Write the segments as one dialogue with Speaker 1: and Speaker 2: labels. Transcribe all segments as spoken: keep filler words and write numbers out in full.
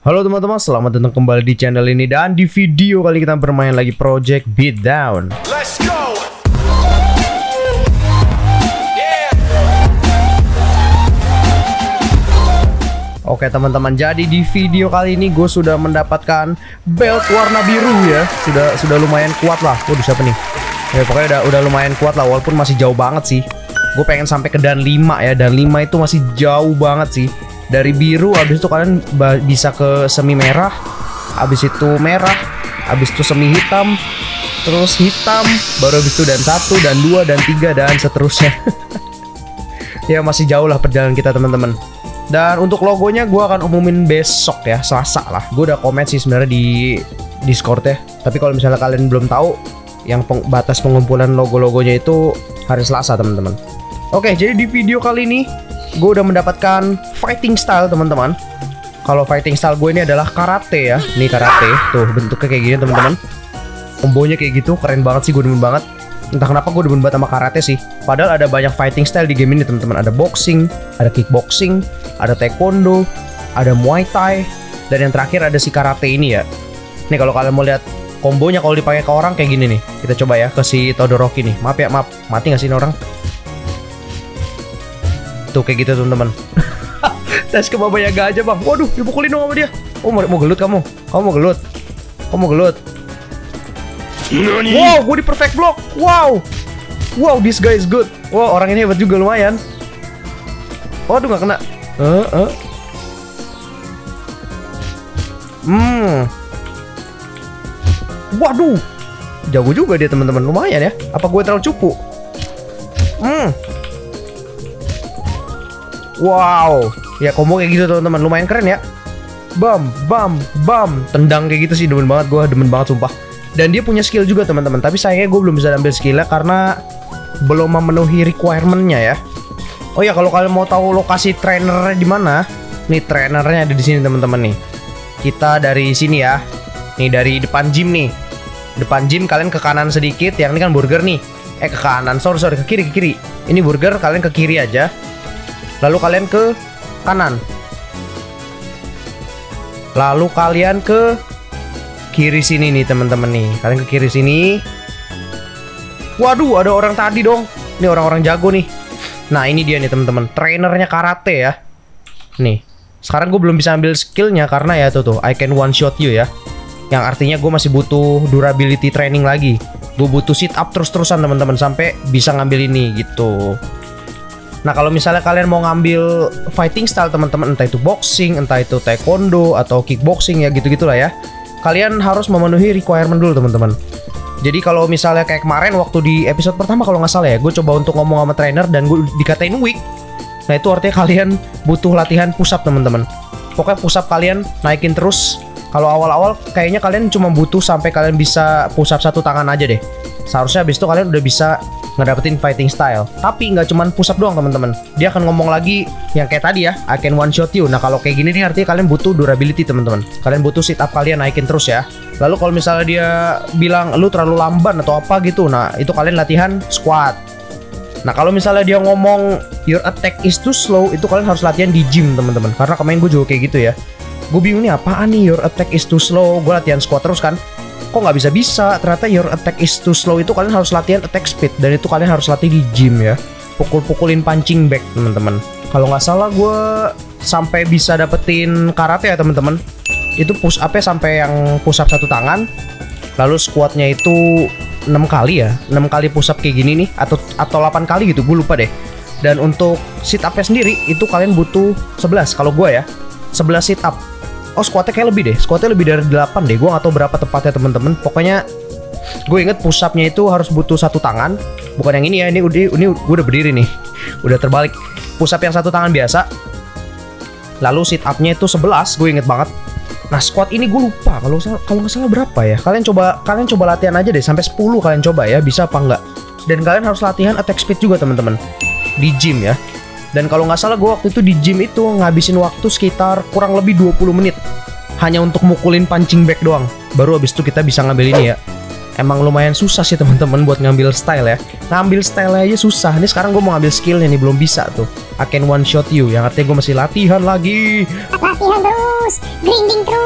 Speaker 1: Halo teman-teman, selamat datang kembali di channel ini. Dan di video kali kita bermain lagi Project Beatdown.
Speaker 2: Let's go. Yeah.
Speaker 1: Oke teman-teman, jadi di video kali ini gue sudah mendapatkan belt warna biru ya. Sudah sudah lumayan kuat lah. Waduh, siapa nih? Ya pokoknya udah, udah lumayan kuat lah, walaupun masih jauh banget sih. Gue pengen sampai ke dan lima ya. Dan lima itu masih jauh banget sih. Dari biru, abis itu kalian bisa ke semi merah, abis itu merah, abis itu semi hitam, terus hitam, baru abis itu dan satu, dan dua, dan tiga, dan seterusnya. Ya masih jauh lah perjalanan kita teman-teman. Dan untuk logonya gue akan umumin besok ya, Selasa lah. Gue udah komen sih sebenarnya di Discord ya. Tapi kalau misalnya kalian belum tahu, yang peng batas pengumpulan logo-logonya itu hari Selasa teman-teman. Oke, jadi di video kali ini gue udah mendapatkan fighting style teman-teman. Kalau fighting style gue ini adalah karate ya. Ini karate, tuh bentuknya kayak gini teman-teman. Kombonya kayak gitu, keren banget sih, gue demen banget. Entah kenapa gue demen banget sama karate sih. Padahal ada banyak fighting style di game ini teman-teman. Ada boxing, ada kickboxing, ada taekwondo, ada muay thai, dan yang terakhir ada si karate ini ya. Nih kalau kalian mau lihat kombonya kalau dipakai ke orang kayak gini nih. Kita coba ya ke si Todoroki nih. Maaf ya, maaf. Mati gak sih ini orang? Tuh kayak gitu teman-teman. Tes ke Baba Yaga aja bang. Waduh, dipukulin dong sama dia. Oh mau, mau gelut kamu. Kamu mau gelut. Kamu mau gelut. Wow, gue di perfect block. Wow. Wow, this guy is good. Wow, orang ini hebat juga lumayan. Waduh, gak kena. Uh, uh. Hmm. Waduh. Jago juga dia teman-teman. Lumayan ya. Apa gue terlalu cupu? Hmm. Wow, ya combo kayak gitu teman-teman, lumayan keren ya. Bam, bam, bam, tendang kayak gitu sih, demen banget gue, demen banget sumpah. Dan dia punya skill juga teman-teman, tapi sayangnya gue belum bisa ambil skillnya karena belum memenuhi requirementnya ya. Oh ya, kalau kalian mau tahu lokasi trainernya di mana, nih trainernya ada di sini teman-teman nih. Kita dari sini ya, nih dari depan gym nih, depan gym kalian ke kanan sedikit, yang ini kan burger nih. Eh ke kanan, sorry sorry ke kiri ke kiri. Ini burger, kalian ke kiri aja. Lalu kalian ke kanan. Lalu kalian ke kiri sini nih teman-teman nih. Kalian ke kiri sini. Waduh, ada orang tadi dong. Ini orang-orang jago nih. Nah ini dia nih teman-teman, trainernya karate ya. Nih, sekarang gue belum bisa ambil skillnya karena ya tuh tuh I can one shot you ya. Yang artinya gue masih butuh durability training lagi. Gue butuh sit up terus-terusan teman-teman sampai bisa ngambil ini gitu. Nah kalau misalnya kalian mau ngambil fighting style teman-teman, entah itu boxing, entah itu taekwondo atau kickboxing ya gitu-gitulah ya, kalian harus memenuhi requirement dulu teman-teman. Jadi kalau misalnya kayak kemarin waktu di episode pertama kalau nggak salah ya, gue coba untuk ngomong sama trainer dan gue dikatain weak. Nah itu artinya kalian butuh latihan push up teman-teman. Pokoknya push up kalian naikin terus. Kalau awal-awal kayaknya kalian cuma butuh sampai kalian bisa push up satu tangan aja deh. Seharusnya habis itu kalian udah bisa ngedapetin fighting style. Tapi nggak cuman push up doang teman-teman. Dia akan ngomong lagi yang kayak tadi ya, I can one shot you. Nah kalau kayak gini nih artinya kalian butuh durability teman-teman. Kalian butuh sit up kalian naikin terus ya. Lalu kalau misalnya dia bilang lu terlalu lamban atau apa gitu, nah itu kalian latihan squat. Nah kalau misalnya dia ngomong your attack is too slow, itu kalian harus latihan di gym teman-teman. Karena kemarin gue juga kayak gitu ya. Gue bingung nih apaan nih your attack is too slow. Gue latihan squat terus kan. Kok nggak bisa-bisa, ternyata your attack is too slow itu kalian harus latihan attack speed. Dan itu kalian harus latih di gym ya. Pukul-pukulin punching bag teman-teman. Kalau nggak salah gue sampai bisa dapetin karate ya teman-teman. Itu push up-nya sampai yang push up satu tangan. Lalu squatnya itu enam kali ya, enam kali push up kayak gini nih. Atau atau delapan kali gitu, gue lupa deh. Dan untuk sit up-nya sendiri itu kalian butuh sebelas kalau gue ya, sebelas sit up. Oh squatnya kayak lebih deh, squatnya lebih dari delapan deh. Gue gak tau berapa tepatnya temen-temen. Pokoknya gue inget push up-nya itu harus butuh satu tangan. Bukan yang ini ya, ini udah ini gue udah berdiri nih. Udah terbalik. Push up yang satu tangan biasa. Lalu sit up-nya itu sebelas, gue inget banget. Nah squat ini gue lupa, kalau kalau nggak salah berapa ya. Kalian coba kalian coba latihan aja deh, sampai sepuluh kalian coba ya, bisa apa enggak. Dan kalian harus latihan attack speed juga teman-teman. Di gym ya. Dan kalau nggak salah gue waktu itu di gym itu ngabisin waktu sekitar kurang lebih dua puluh menit hanya untuk mukulin punching bag doang. Baru habis itu kita bisa ngambil ini ya. Emang lumayan susah sih teman-teman buat ngambil style ya. Ngambil style aja susah. Ini sekarang gue mau ngambil skillnya nih, belum bisa tuh. I can one shot you, yang artinya gue masih latihan lagi.
Speaker 3: Latihan terus, grinding terus.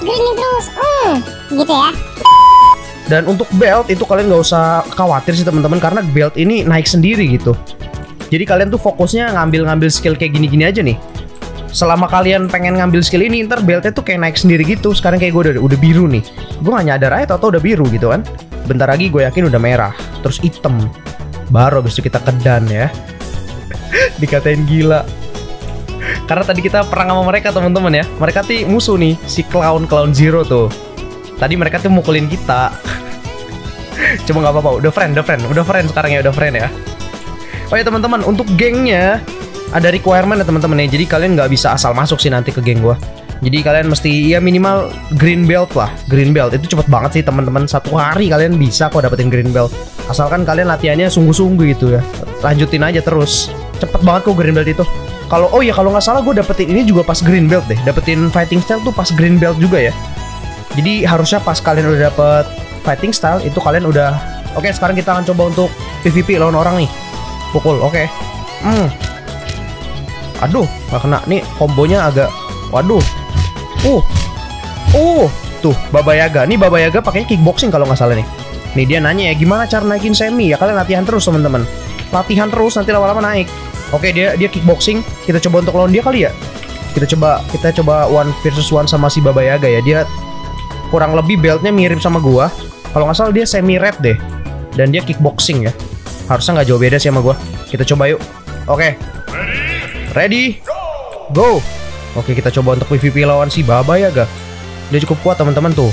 Speaker 3: grinding terus. Hmm, gitu ya.
Speaker 1: Dan untuk belt itu kalian nggak usah khawatir sih teman-teman, karena belt ini naik sendiri gitu. Jadi kalian tuh fokusnya ngambil-ngambil skill kayak gini-gini aja nih. Selama kalian pengen ngambil skill ini, ntar beltnya tuh kayak naik sendiri gitu. Sekarang kayak gue udah, udah biru nih. Gue gak nyadar aja tau-tau udah biru gitu kan. Bentar lagi gue yakin udah merah, terus hitam. Baru abis itu kita kedan ya. Dikatain gila. Karena tadi kita perang sama mereka teman-teman ya. Mereka tuh musuh nih, si Clown Clown Zero tuh. Tadi mereka tuh mukulin kita. Cuma nggak apa-apa, udah friend, udah friend, udah friend sekarang ya, udah friend ya. Oh ya teman-teman, untuk gengnya ada requirement ya teman-teman ya. Jadi kalian nggak bisa asal masuk sih nanti ke geng gua. Jadi kalian mesti ya minimal green belt lah. Green belt itu cepet banget sih teman-teman. Satu hari kalian bisa kok dapetin green belt. Asalkan kalian latihannya sungguh-sungguh gitu ya. Lanjutin aja terus. Cepet banget kok green belt itu. Kalau oh ya kalau nggak salah gue dapetin ini juga pas green belt deh. Dapetin fighting style tuh pas green belt juga ya. Jadi harusnya pas kalian udah dapet fighting style itu kalian udah oke. Sekarang kita akan coba untuk P V P lawan orang nih. Pukul, oke. Hmm. Aduh, nggak kena nih, kombonya agak. Waduh. Uh. Uh, tuh Baba Yaga. Nih Baba Yaga pakai kickboxing kalau nggak salah nih. Nih dia nanya ya, gimana cara naikin semi? Ya kalian latihan terus teman-teman. Latihan terus nanti lama-lama naik. Oke, dia dia kickboxing. Kita coba untuk lawan dia kali ya. Kita coba kita coba one versus one sama si Baba Yaga ya. Dia kurang lebih beltnya mirip sama gua. Kalau nggak salah dia semi red deh. Dan dia kickboxing ya. Harusnya nggak jauh beda sih sama gua. Kita coba yuk. Oke. Ready? Go. Oke, kita coba untuk P V P lawan si Baba Yaga. Dia cukup kuat teman-teman tuh.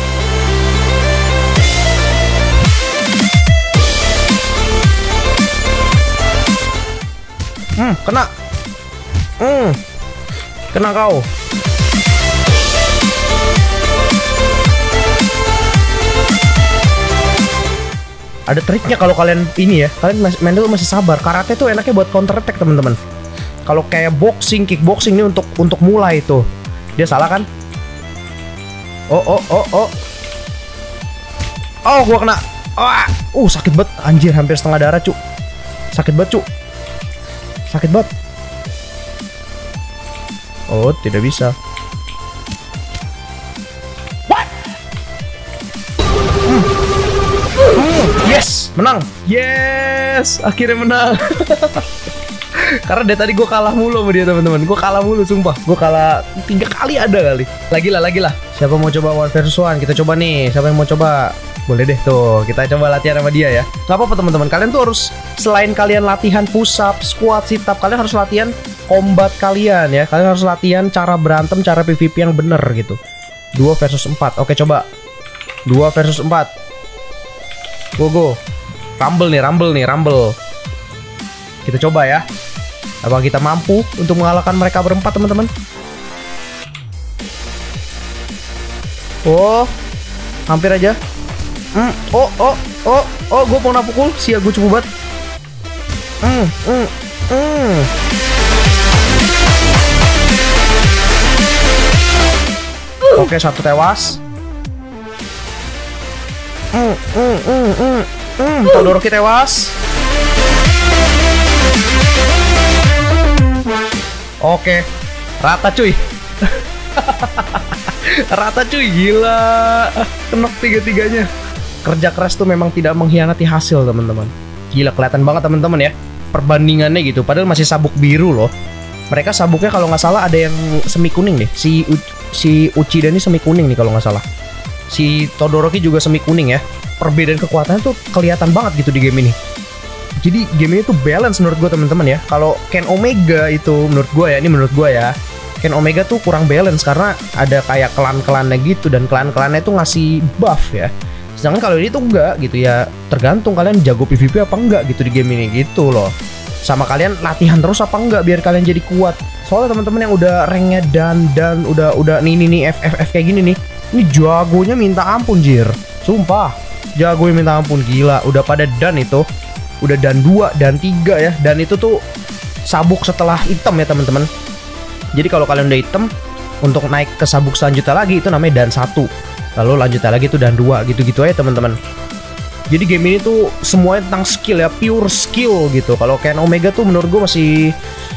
Speaker 1: Hmm, kena. Hmm. Kena kau. Ada triknya kalau kalian ini ya. Kalian main dulu masih sabar. Karate tuh enaknya buat counter attack teman-teman. Kalau kayak boxing, kickboxing ini untuk untuk mulai tuh. Dia salah kan? Oh oh oh oh. Oh, gua kena. Ah, uh, sakit banget. Anjir, hampir setengah darah, cu. Sakit banget, cu. Sakit banget. Oh, tidak bisa. What? Hmm. Hmm. Yes, menang. Yes, akhirnya menang. Karena dari tadi gue kalah mulu sama dia teman-teman. Gue kalah mulu sumpah. Gue kalah tiga kali ada kali. Lagi lah, lagi lah. Siapa mau coba one versus one? Kita coba nih. Siapa yang mau coba? Boleh deh tuh. Kita coba latihan sama dia ya. Gak apa-apa teman-teman. Kalian tuh harus selain kalian latihan push up, squat, sit up, kalian harus latihan combat kalian ya. Kalian harus latihan cara berantem, cara P V P yang bener gitu. Dua versus empat. Oke coba. Dua versus empat. Go go. Rumble nih, rumble nih, rumble. Kita coba ya. Apakah kita mampu untuk mengalahkan mereka berempat teman-teman? Oh, hampir aja. Hmm, oh, oh, oh, oh, gue mau napukul. Sia, gue cukup banget. Hmm, hmm, hmm. Oke, satu tewas. Hmm, hmm, hmm, hmm, hmm. Todoroki tewas. Oke, rata cuy. Rata cuy, gila. Kenok tiga-tiganya. Kerja keras tuh memang tidak mengkhianati hasil teman-teman. Gila, kelihatan banget teman-teman ya perbandingannya gitu. Padahal masih sabuk biru loh. Mereka sabuknya kalau nggak salah ada yang semi kuning deh. Si U si Uchida ini semi kuning nih kalau nggak salah. Si Todoroki juga semi kuning ya. Perbedaan kekuatannya tuh kelihatan banget gitu di game ini. Jadi game ini tuh balance menurut gue teman-teman ya. Kalau Ken Omega itu menurut gue ya, ini menurut gue ya, Ken Omega tuh kurang balance karena ada kayak klan-klannya gitu dan klan-klannya tuh ngasih buff ya. Sedangkan kalau ini tuh enggak gitu ya, tergantung kalian jago P V P apa enggak gitu di game ini gitu loh. Sama kalian latihan terus apa enggak biar kalian jadi kuat. Soalnya teman-teman yang udah ranknya dan dan udah udah nih nih nih F F F kayak gini nih, ini jagonya minta ampun jir. Sumpah, jagonya minta ampun gila. Udah pada dan itu. Udah dan dua, dan tiga ya. Dan itu tuh sabuk setelah hitam ya teman-teman. Jadi kalau kalian udah hitam, untuk naik ke sabuk selanjutnya lagi itu namanya dan satu. Lalu lanjutnya lagi itu dan dua, gitu-gitu aja teman-teman. Jadi game ini tuh semuanya tentang skill ya, pure skill gitu. Kalau Ken Omega tuh menurut gue masih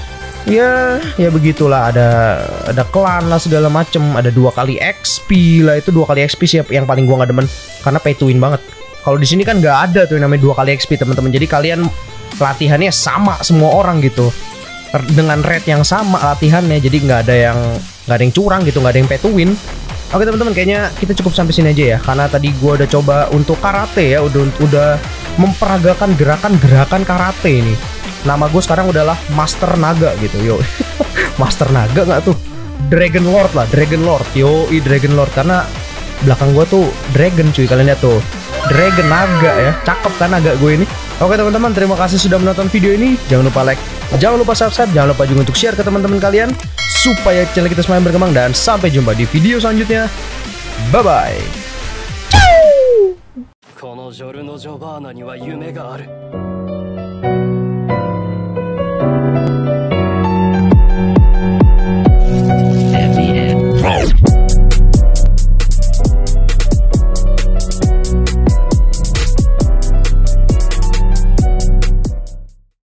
Speaker 1: Ya, ya begitulah, ada ada klan lah segala macem, ada dua kali X P lah, itu dua kali X P sih yang paling gua nggak demen karena pay to win banget. Kalau di sini kan nggak ada tuh yang namanya dua kali X P teman-teman. Jadi kalian latihannya sama semua orang gitu, dengan rate yang sama latihannya, jadi nggak ada yang nggak ada yang curang gitu, nggak ada yang pay to win. Oke teman-teman, kayaknya kita cukup sampai sini aja ya, karena tadi gua udah coba untuk karate ya, udah udah memperagakan gerakan-gerakan karate ini. Nama gue sekarang udahlah Master Naga gitu, yo. Master Naga nggak tuh? Dragon Lord lah, Dragon Lord, yo, i Dragon Lord, karena belakang gue tuh dragon cuy, kalian lihat tuh, Dragon Naga ya, cakep kan naga gue ini. Oke teman-teman, terima kasih sudah menonton video ini. Jangan lupa like, jangan lupa subscribe, jangan lupa juga untuk share ke teman-teman kalian supaya channel kita semakin berkembang, dan sampai jumpa di video selanjutnya. Bye bye.
Speaker 4: このジョルノ・ジョバーナには夢がある。